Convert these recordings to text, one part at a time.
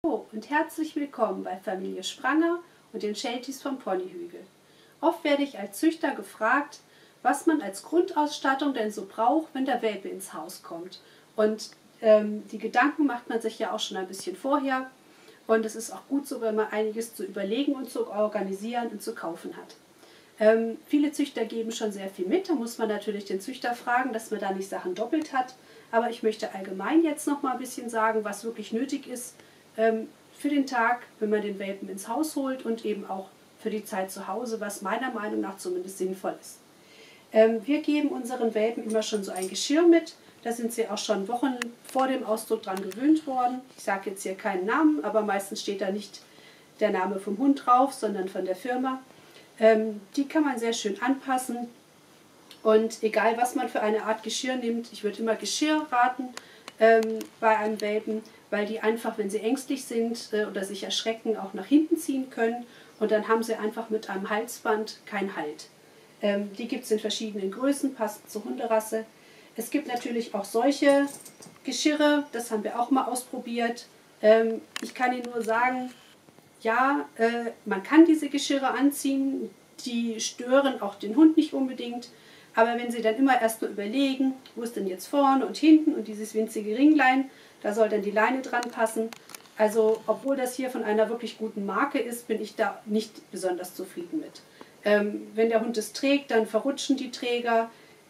Hallo und herzlich willkommen bei Familie Spranger und den Shelties vom Ponyhügel. Oft werde ich als Züchter gefragt, was man als Grundausstattung denn so braucht, wenn der Welpe ins Haus kommt. Und die Gedanken macht man sich ja auch schon ein bisschen vorher. Und es ist auch gut so, wenn man einiges zu überlegen und zu organisieren und zu kaufen hat. Viele Züchter geben schon sehr viel mit. Da muss man natürlich den Züchter fragen, dass man da nicht Sachen doppelt hat. Aber ich möchte allgemein jetzt noch mal ein bisschen sagen, was wirklich nötig ist für den Tag, wenn man den Welpen ins Haus holt und eben auch für die Zeit zu Hause, was meiner Meinung nach zumindest sinnvoll ist. Wir geben unseren Welpen immer schon so ein Geschirr mit. Da sind sie auch schon Wochen vor dem Ausdruck dran gewöhnt worden. Ich sage jetzt hier keinen Namen, aber meistens steht da nicht der Name vom Hund drauf, sondern von der Firma. Die kann man sehr schön anpassen. Und egal, was man für eine Art Geschirr nimmt, ich würde immer Geschirr raten bei einem Welpen, weil die einfach, wenn sie ängstlich sind oder sich erschrecken, auch nach hinten ziehen können. Und dann haben sie einfach mit einem Halsband keinen Halt. Die gibt es in verschiedenen Größen, passend zur Hunderasse. Es gibt natürlich auch solche Geschirre, das haben wir auch mal ausprobiert. Ich kann Ihnen nur sagen, ja, man kann diese Geschirre anziehen, die stören auch den Hund nicht unbedingt. Aber wenn Sie dann immer erst nur überlegen, wo ist denn jetzt vorne und hinten und dieses winzige Ringlein, da soll dann die Leine dran passen. Also obwohl das hier von einer wirklich guten Marke ist, bin ich da nicht besonders zufrieden mit. Wenn der Hund es trägt, dann verrutschen die Träger.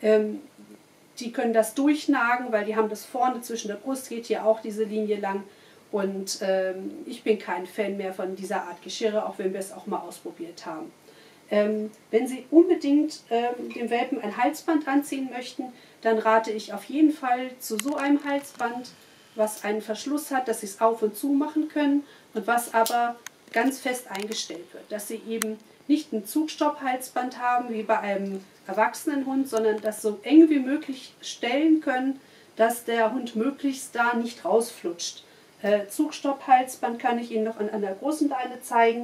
Die können das durchnagen, weil die haben das vorne zwischen der Brust, geht hier auch diese Linie lang. Und ich bin kein Fan mehr von dieser Art Geschirre, auch wenn wir es auch mal ausprobiert haben. Wenn Sie unbedingt dem Welpen ein Halsband anziehen möchten, dann rate ich auf jeden Fall zu so einem Halsband, was einen Verschluss hat, dass Sie es auf und zu machen können und was aber ganz fest eingestellt wird. Dass Sie eben nicht ein Zugstopp-Halsband haben wie bei einem erwachsenen Hund, sondern das so eng wie möglich stellen können, dass der Hund möglichst da nicht rausflutscht. Zugstopp-Halsband kann ich Ihnen noch an einer großen Leine zeigen.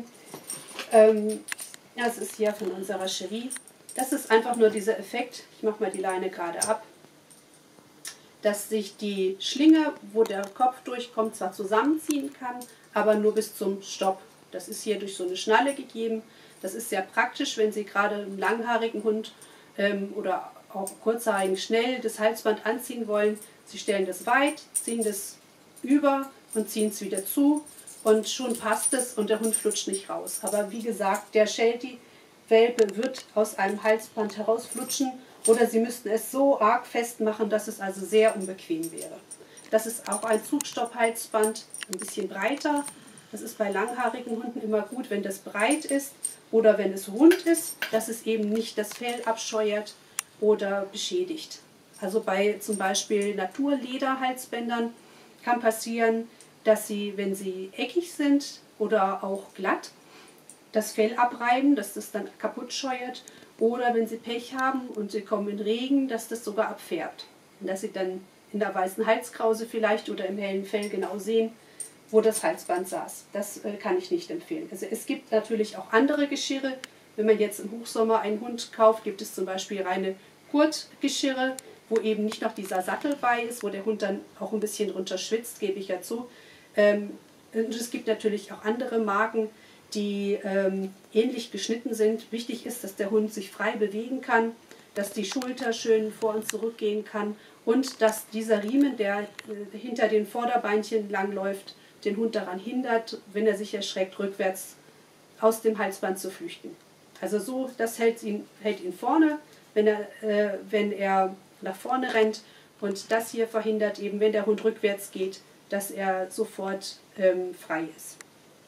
Das ist hier von unserer Cherie. Das ist einfach nur dieser Effekt, ich mache mal die Leine gerade ab, dass sich die Schlinge, wo der Kopf durchkommt, zwar zusammenziehen kann, aber nur bis zum Stopp. Das ist hier durch so eine Schnalle gegeben. Das ist sehr praktisch, wenn Sie gerade einen langhaarigen Hund oder auch kurzhaarigen schnell das Halsband anziehen wollen. Sie stellen das weit, ziehen das über und ziehen es wieder zu. Und schon passt es und der Hund flutscht nicht raus. Aber wie gesagt, der Sheltie-Welpe wird aus einem Halsband herausflutschen oder Sie müssten es so arg festmachen, dass es also sehr unbequem wäre. Das ist auch ein Zugstopp-Halsband, ein bisschen breiter. Das ist bei langhaarigen Hunden immer gut, wenn das breit ist oder wenn es rund ist, dass es eben nicht das Fell abscheuert oder beschädigt. Also bei zum Beispiel Naturlederhalsbändern kann passieren, dass sie, wenn sie eckig sind oder auch glatt, das Fell abreiben, dass das dann kaputt scheuert. Oder wenn sie Pech haben und sie kommen in Regen, dass das sogar abfärbt. Und dass sie dann in der weißen Halskrause vielleicht oder im hellen Fell genau sehen, wo das Halsband saß. Das kann ich nicht empfehlen. Also es gibt natürlich auch andere Geschirre. Wenn man jetzt im Hochsommer einen Hund kauft, gibt es zum Beispiel reine Gurtgeschirre, wo eben nicht noch dieser Sattel bei ist, wo der Hund dann auch ein bisschen drunter schwitzt, gebe ich ja zu. Und es gibt natürlich auch andere Marken, die ähnlich geschnitten sind. Wichtig ist, dass der Hund sich frei bewegen kann, dass die Schulter schön vor und zurück gehen kann und dass dieser Riemen, der hinter den Vorderbeinchen langläuft, den Hund daran hindert, wenn er sich erschreckt, rückwärts aus dem Halsband zu flüchten. Also so, das hält ihn vorne, wenn er nach vorne rennt, und das hier verhindert eben, wenn der Hund rückwärts geht, dass er sofort frei ist.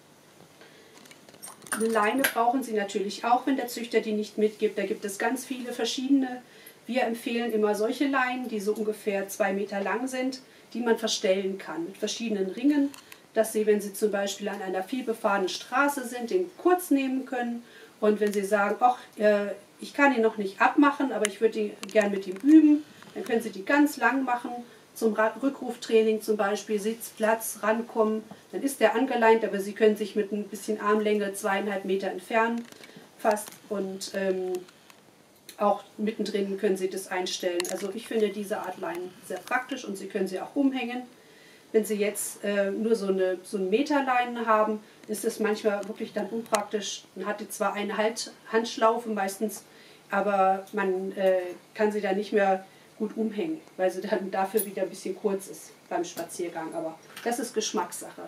Eine Leine brauchen Sie natürlich auch, wenn der Züchter die nicht mitgibt. Da gibt es ganz viele verschiedene. Wir empfehlen immer solche Leinen, die so ungefähr 2 Meter lang sind, die man verstellen kann mit verschiedenen Ringen, dass Sie, wenn Sie zum Beispiel an einer vielbefahrenen Straße sind, den kurz nehmen können. Und wenn Sie sagen, ach, ich kann ihn noch nicht abmachen, aber ich würde gern mit ihm üben, dann können Sie die ganz lang machen. Zum Rückruftraining zum Beispiel, Sitz, Platz, rankommen, dann ist der angeleint, aber Sie können sich mit ein bisschen Armlänge 2,5 Meter entfernen fast und auch mittendrin können Sie das einstellen. Also ich finde diese Art Leinen sehr praktisch und Sie können sie auch umhängen. Wenn Sie jetzt nur so ein Meterleinen haben, ist es manchmal wirklich dann unpraktisch. Man hatte zwar eine Handschlaufe meistens, aber man kann sie dann nicht mehr gut umhängen, weil sie dann dafür wieder ein bisschen kurz ist beim Spaziergang. Aber das ist Geschmackssache.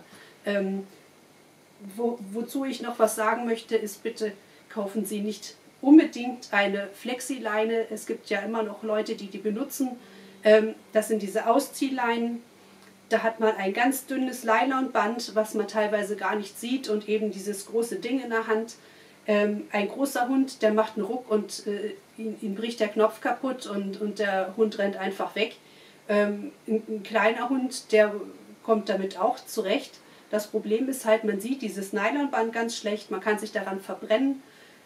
Wozu ich noch was sagen möchte, ist, bitte kaufen Sie nicht unbedingt eine Flexileine. Es gibt ja immer noch Leute, die benutzen. Das sind diese Ausziehleinen. Da hat man ein ganz dünnes Nylonband, was man teilweise gar nicht sieht, und eben dieses große Ding in der Hand. Ein großer Hund, der macht einen Ruck und ihn bricht der Knopf kaputt und der Hund rennt einfach weg. Ein kleiner Hund, der kommt damit auch zurecht. Das Problem ist halt, man sieht dieses Nylonband ganz schlecht, man kann sich daran verbrennen.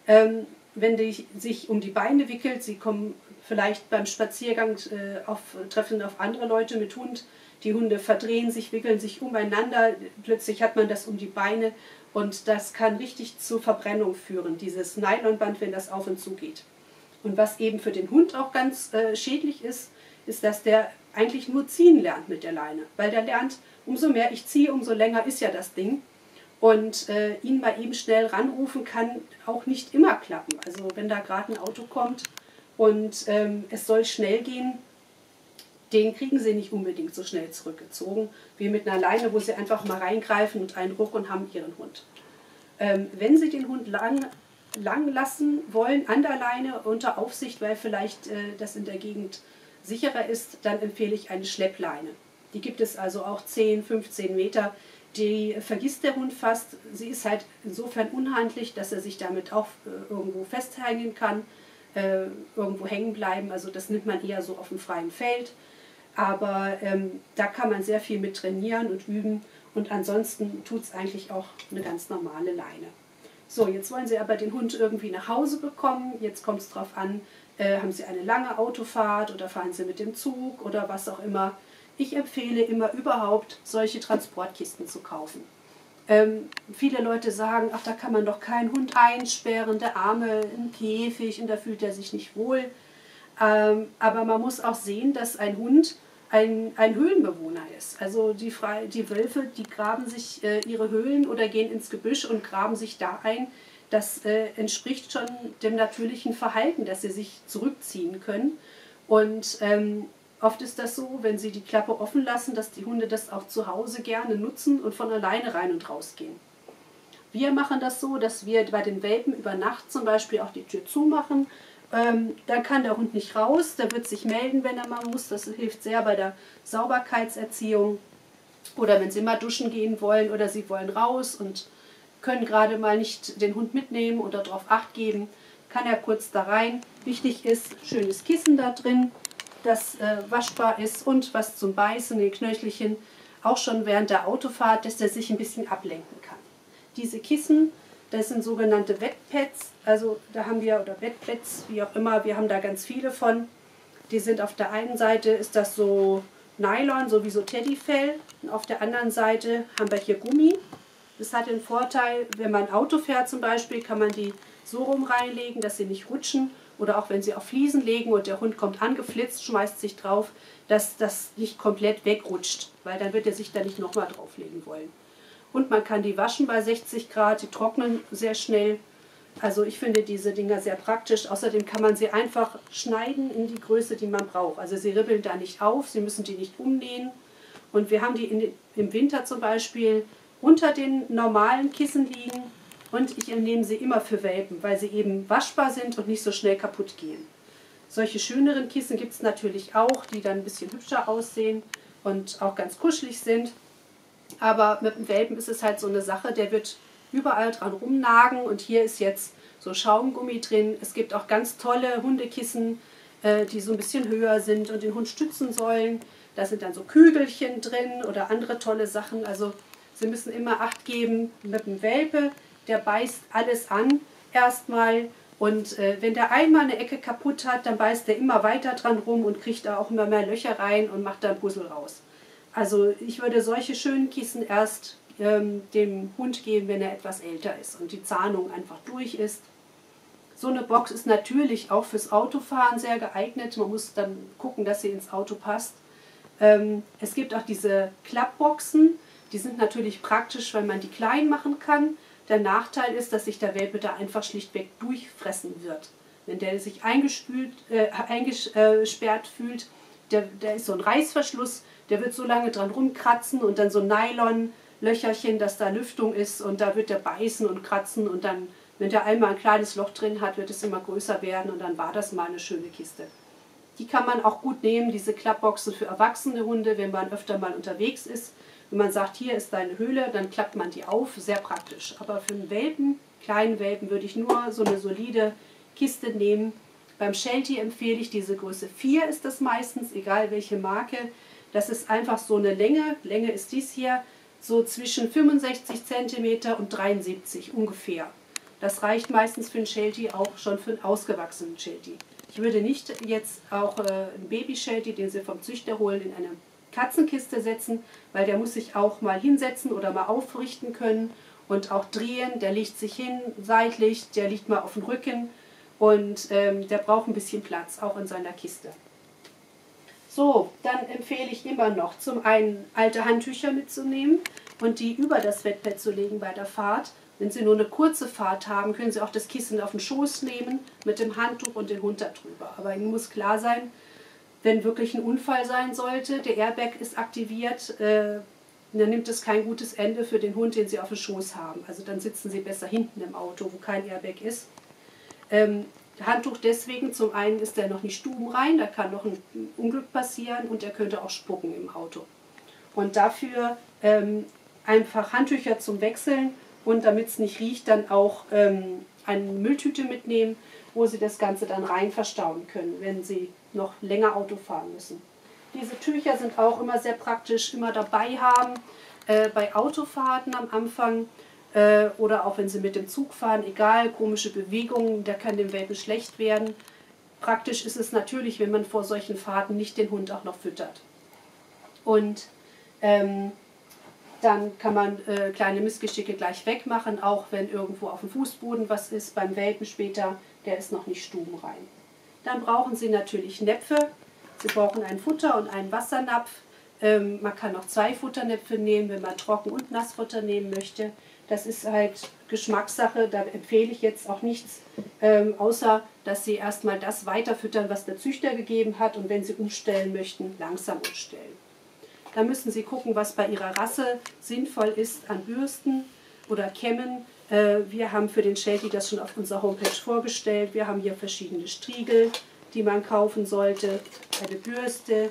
Wenn die sich um die Beine wickelt, sie kommen vielleicht beim Spaziergang treffen auf andere Leute mit Hund. Die Hunde verdrehen sich, wickeln sich umeinander, plötzlich hat man das um die Beine und das kann richtig zu Verbrennung führen, dieses Nylonband, wenn das auf und zu geht. Und was eben für den Hund auch ganz schädlich ist, ist, dass der eigentlich nur ziehen lernt mit der Leine. Weil der lernt, umso mehr ich ziehe, umso länger ist ja das Ding. Und ihn mal eben schnell ranrufen kann auch nicht immer klappen. Also wenn da gerade ein Auto kommt und es soll schnell gehen, den kriegen sie nicht unbedingt so schnell zurückgezogen, wie mit einer Leine, wo sie einfach mal reingreifen und einen Ruck und haben ihren Hund. Wenn sie den Hund lang lassen wollen an der Leine unter Aufsicht, weil vielleicht das in der Gegend sicherer ist, dann empfehle ich eine Schleppleine. Die gibt es also auch 10, 15 Meter. Die vergisst der Hund fast. Sie ist halt insofern unhandlich, dass er sich damit auch irgendwo festhängen kann, irgendwo hängen bleiben. Also das nimmt man eher so auf dem freien Feld. Aber da kann man sehr viel mit trainieren und üben. Und ansonsten tut es eigentlich auch eine ganz normale Leine. So, jetzt wollen Sie aber den Hund irgendwie nach Hause bekommen. Jetzt kommt es darauf an, haben Sie eine lange Autofahrt oder fahren Sie mit dem Zug oder was auch immer. Ich empfehle immer überhaupt, solche Transportkisten zu kaufen. Viele Leute sagen, ach, da kann man doch keinen Hund einsperren, der Arme im Käfig und da fühlt er sich nicht wohl. Aber man muss auch sehen, dass ein Hund ein Höhlenbewohner ist. Also die Wölfe, die graben sich ihre Höhlen oder gehen ins Gebüsch und graben sich da ein. Das entspricht schon dem natürlichen Verhalten, dass sie sich zurückziehen können. Und oft ist das so, wenn sie die Klappe offen lassen, dass die Hunde das auch zu Hause gerne nutzen und von alleine rein und raus gehen. Wir machen das so, dass wir bei den Welpen über Nacht zum Beispiel auch die Tür zumachen. Dann kann der Hund nicht raus, der wird sich melden, wenn er mal muss. Das hilft sehr bei der Sauberkeitserziehung. Oder wenn sie mal duschen gehen wollen oder sie wollen raus und können gerade mal nicht den Hund mitnehmen oder darauf Acht geben, kann er kurz da rein. Wichtig ist, schönes Kissen da drin, das waschbar ist und was zum Beißen, den Knöchelchen, auch schon während der Autofahrt, dass er sich ein bisschen ablenken kann. Diese Kissen, das sind sogenannte Wetpads, also da haben wir, oder Wetpads, wie auch immer, wir haben da ganz viele von. Die sind auf der einen Seite, ist das so Nylon, so wie so Teddyfell, und auf der anderen Seite haben wir hier Gummi. Das hat den Vorteil, wenn man Auto fährt zum Beispiel, kann man die so rum reinlegen, dass sie nicht rutschen. Oder auch wenn sie auf Fliesen legen und der Hund kommt angeflitzt, schmeißt sich drauf, dass das nicht komplett wegrutscht, weil dann wird er sich da nicht nochmal drauflegen wollen. Und man kann die waschen bei 60 Grad, die trocknen sehr schnell. Also ich finde diese Dinger sehr praktisch. Außerdem kann man sie einfach schneiden in die Größe, die man braucht. Also sie ribbeln da nicht auf, Sie müssen die nicht umnähen. Und wir haben die im Winter zum Beispiel unter den normalen Kissen liegen. Und ich nehme sie immer für Welpen, weil sie eben waschbar sind und nicht so schnell kaputt gehen. Solche schöneren Kissen gibt es natürlich auch, die dann ein bisschen hübscher aussehen und auch ganz kuschelig sind. Aber mit dem Welpen ist es halt so eine Sache, der wird überall dran rumnagen und hier ist jetzt so Schaumgummi drin. Es gibt auch ganz tolle Hundekissen, die so ein bisschen höher sind und den Hund stützen sollen. Da sind dann so Kügelchen drin oder andere tolle Sachen. Also Sie müssen immer Acht geben mit dem Welpe. Der beißt alles an erstmal und wenn der einmal eine Ecke kaputt hat, dann beißt er immer weiter dran rum und kriegt da auch immer mehr Löcher rein und macht da ein Puzzle raus. Also ich würde solche schönen Kissen erst dem Hund geben, wenn er etwas älter ist und die Zahnung einfach durch ist. So eine Box ist natürlich auch fürs Autofahren sehr geeignet. Man muss dann gucken, dass sie ins Auto passt. Es gibt auch diese Klappboxen, die sind natürlich praktisch, weil man die klein machen kann. Der Nachteil ist, dass sich der Welpe da einfach schlichtweg durchfressen wird. Wenn der sich eingesperrt fühlt, der ist so ein Reißverschluss, der wird so lange dran rumkratzen und dann so ein Nylon-Löcherchen, dass da Lüftung ist und da wird der beißen und kratzen und dann, wenn der einmal ein kleines Loch drin hat, wird es immer größer werden und dann war das mal eine schöne Kiste. Die kann man auch gut nehmen, diese Klappboxen für erwachsene Hunde, wenn man öfter mal unterwegs ist. Wenn man sagt, hier ist deine Höhle, dann klappt man die auf, sehr praktisch. Aber für einen Welpen, kleinen Welpen, würde ich nur so eine solide Kiste nehmen. Beim Sheltie empfehle ich diese Größe 4 ist das meistens, egal welche Marke. Das ist einfach so eine Länge ist dies hier, so zwischen 65 cm und 73 ungefähr. Das reicht meistens für einen Sheltie, auch schon für einen ausgewachsenen Sheltie. Ich würde nicht jetzt auch einen Baby-Sheltie, den Sie vom Züchter holen, in eine Katzenkiste setzen, weil der muss sich auch mal hinsetzen oder mal aufrichten können und auch drehen. Der legt sich hin, seitlich, der liegt mal auf dem Rücken und der braucht ein bisschen Platz, auch in seiner Kiste. So, dann empfehle ich immer noch, zum einen alte Handtücher mitzunehmen und die über das Wettbett zu legen bei der Fahrt. Wenn Sie nur eine kurze Fahrt haben, können Sie auch das Kissen auf den Schoß nehmen mit dem Handtuch und den Hund darüber. Aber Ihnen muss klar sein, wenn wirklich ein Unfall sein sollte, der Airbag ist aktiviert, dann nimmt es kein gutes Ende für den Hund, den Sie auf dem Schoß haben. Also dann sitzen Sie besser hinten im Auto, wo kein Airbag ist. Handtuch deswegen, zum einen ist der noch nicht stubenrein, da kann noch ein Unglück passieren und er könnte auch spucken im Auto. Und dafür einfach Handtücher zum Wechseln und damit es nicht riecht, dann auch eine Mülltüte mitnehmen, wo Sie das Ganze dann rein verstauen können, wenn Sie noch länger Auto fahren müssen. Diese Tücher sind auch immer sehr praktisch, immer dabei haben, bei Autofahrten am Anfang oder auch wenn Sie mit dem Zug fahren, egal, komische Bewegungen, da kann dem Welpen schlecht werden. Praktisch ist es natürlich, wenn man vor solchen Fahrten nicht den Hund auch noch füttert. Und dann kann man kleine Missgeschicke gleich wegmachen, auch wenn irgendwo auf dem Fußboden was ist, beim Welpen später, der ist noch nicht stubenrein. Dann brauchen Sie natürlich Näpfe. Sie brauchen ein Futter und einen Wassernapf. Man kann auch 2 Futternäpfe nehmen, wenn man Trocken- und Nassfutter nehmen möchte. Das ist halt Geschmackssache, da empfehle ich jetzt auch nichts, außer dass Sie erstmal das weiterfüttern, was der Züchter gegeben hat und wenn Sie umstellen möchten, langsam umstellen. Da müssen Sie gucken, was bei Ihrer Rasse sinnvoll ist an Bürsten oder Kämmen. Wir haben für den Sheltie das schon auf unserer Homepage vorgestellt. Wir haben hier verschiedene Striegel, die man kaufen sollte, eine Bürste.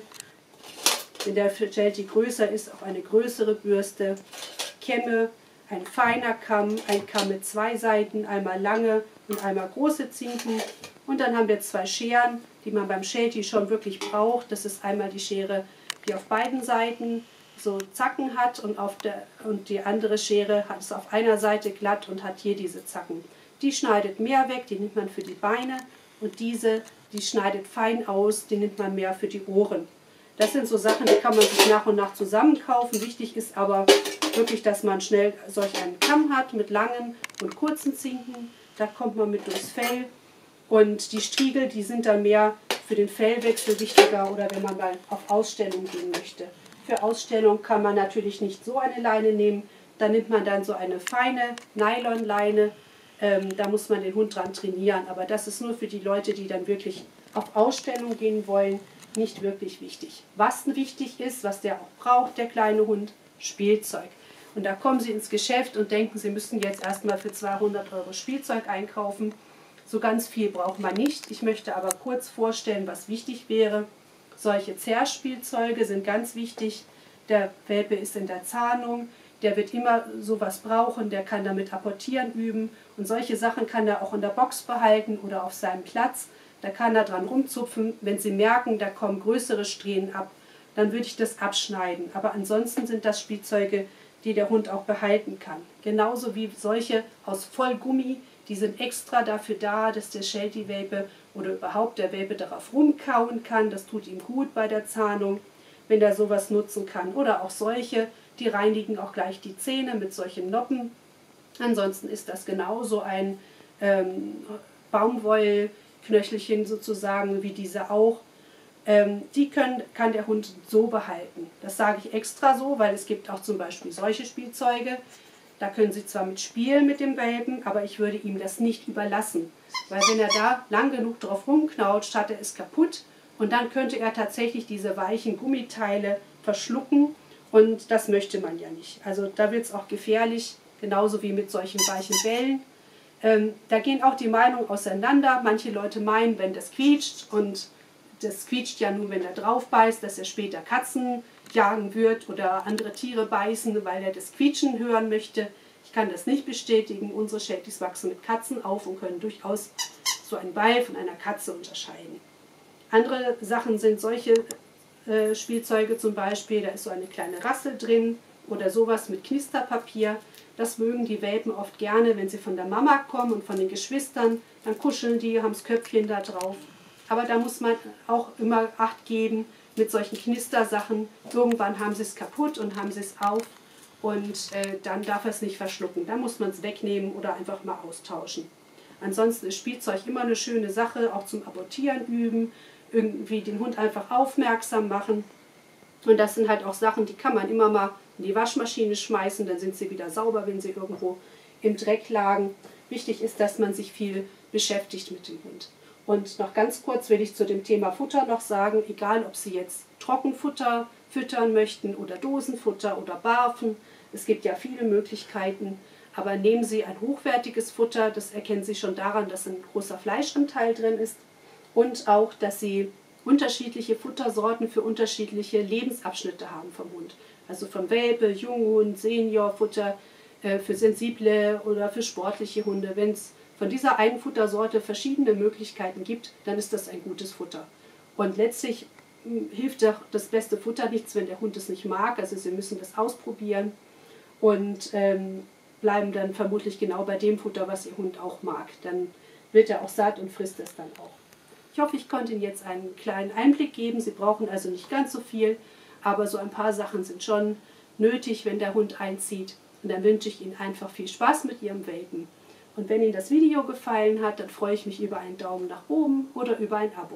Wenn der Sheltie größer ist, auch eine größere Bürste, Kämme, ein feiner Kamm, ein Kamm mit 2 Seiten, einmal lange und einmal große Zinken. Und dann haben wir 2 Scheren, die man beim Sheltie schon wirklich braucht. Das ist einmal die Schere, die auf beiden Seiten so Zacken hat und die andere Schere hat es auf einer Seite glatt und hat hier diese Zacken. Die schneidet mehr weg, die nimmt man für die Beine und diese, die schneidet fein aus, die nimmt man mehr für die Ohren. Das sind so Sachen, die kann man sich nach und nach zusammen kaufen. Wichtig ist aber wirklich, dass man schnell solch einen Kamm hat mit langen und kurzen Zinken. Da kommt man mit durchs Fell. Und die Striegel, die sind dann mehr für den Fellwechsel wichtiger oder wenn man mal auf Ausstellung gehen möchte. Für Ausstellung kann man natürlich nicht so eine Leine nehmen. Da nimmt man dann so eine feine Nylonleine. Da muss man den Hund dran trainieren. Aber das ist nur für die Leute, die dann wirklich auf Ausstellung gehen wollen, nicht wirklich wichtig. Was wichtig ist, was der auch braucht, der kleine Hund, Spielzeug. Und da kommen Sie ins Geschäft und denken, Sie müssen jetzt erstmal für 200 € Spielzeug einkaufen. So ganz viel braucht man nicht. Ich möchte aber kurz vorstellen, was wichtig wäre. Solche Zerrspielzeuge sind ganz wichtig. Der Welpe ist in der Zahnung, der wird immer sowas brauchen, der kann damit apportieren üben. Und solche Sachen kann er auch in der Box behalten oder auf seinem Platz. Da kann er dran rumzupfen. Wenn Sie merken, da kommen größere Strähnen ab, dann würde ich das abschneiden. Aber ansonsten sind das Spielzeuge, die der Hund auch behalten kann. Genauso wie solche aus Vollgummi, die sind extra dafür da, dass der Sheltie-Welpe oder überhaupt der Welpe darauf rumkauen kann. Das tut ihm gut bei der Zahnung, wenn er sowas nutzen kann. Oder auch solche, die reinigen auch gleich die Zähne mit solchen Noppen. Ansonsten ist das genauso ein Baumwollknöchelchen sozusagen wie diese auch. kann der Hund so behalten. Das sage ich extra so, weil es gibt auch zum Beispiel solche Spielzeuge. Da können Sie zwar mit spielen mit dem Welpen, aber ich würde ihm das nicht überlassen. Weil wenn er da lang genug drauf rumknautscht, hat er es kaputt und dann könnte er tatsächlich diese weichen Gummiteile verschlucken und das möchte man ja nicht. Also da wird es auch gefährlich, genauso wie mit solchen weichen Bällen. Da gehen auch die Meinungen auseinander. Manche Leute meinen, wenn das quietscht, und das quietscht ja nur, wenn er drauf beißt, dass er später Katzen jagen wird oder andere Tiere beißen, weil er das Quietschen hören möchte. Ich kann das nicht bestätigen. Unsere Shelties wachsen mit Katzen auf und können durchaus so einen Ball von einer Katze unterscheiden. Andere Sachen sind solche Spielzeuge zum Beispiel, da ist so eine kleine Rassel drin oder sowas mit Knisterpapier. Das mögen die Welpen oft gerne, wenn sie von der Mama kommen und von den Geschwistern. Dann kuscheln die, haben das Köpfchen da drauf. Aber da muss man auch immer Acht geben mit solchen Knistersachen. Irgendwann haben sie es kaputt und haben sie es auf und dann darf er es nicht verschlucken. Dann muss man es wegnehmen oder einfach mal austauschen. Ansonsten ist Spielzeug immer eine schöne Sache, auch zum Apportieren üben, irgendwie den Hund einfach aufmerksam machen. Und das sind halt auch Sachen, die kann man immer mal in die Waschmaschine schmeißen, dann sind sie wieder sauber, wenn sie irgendwo im Dreck lagen. Wichtig ist, dass man sich viel beschäftigt mit dem Hund. Und noch ganz kurz will ich zu dem Thema Futter noch sagen, egal ob Sie jetzt Trockenfutter füttern möchten oder Dosenfutter oder Barfen, es gibt ja viele Möglichkeiten, aber nehmen Sie ein hochwertiges Futter, das erkennen Sie schon daran, dass ein großer Fleischanteil drin ist und auch, dass Sie unterschiedliche Futtersorten für unterschiedliche Lebensabschnitte haben vom Hund. Also vom Welpe, Junghund, Seniorfutter, für sensible oder für sportliche Hunde. Wenn es von dieser einen Futtersorte verschiedene Möglichkeiten gibt, dann ist das ein gutes Futter. Und letztlich hilft doch das beste Futter nichts, wenn der Hund es nicht mag. Also Sie müssen das ausprobieren und bleiben dann vermutlich genau bei dem Futter, was Ihr Hund auch mag. Dann wird er auch satt und frisst es dann auch. Ich hoffe, ich konnte Ihnen jetzt einen kleinen Einblick geben. Sie brauchen also nicht ganz so viel, aber so ein paar Sachen sind schon nötig, wenn der Hund einzieht. Und dann wünsche ich Ihnen einfach viel Spaß mit Ihrem Welpen. Und wenn Ihnen das Video gefallen hat, dann freue ich mich über einen Daumen nach oben oder über ein Abo.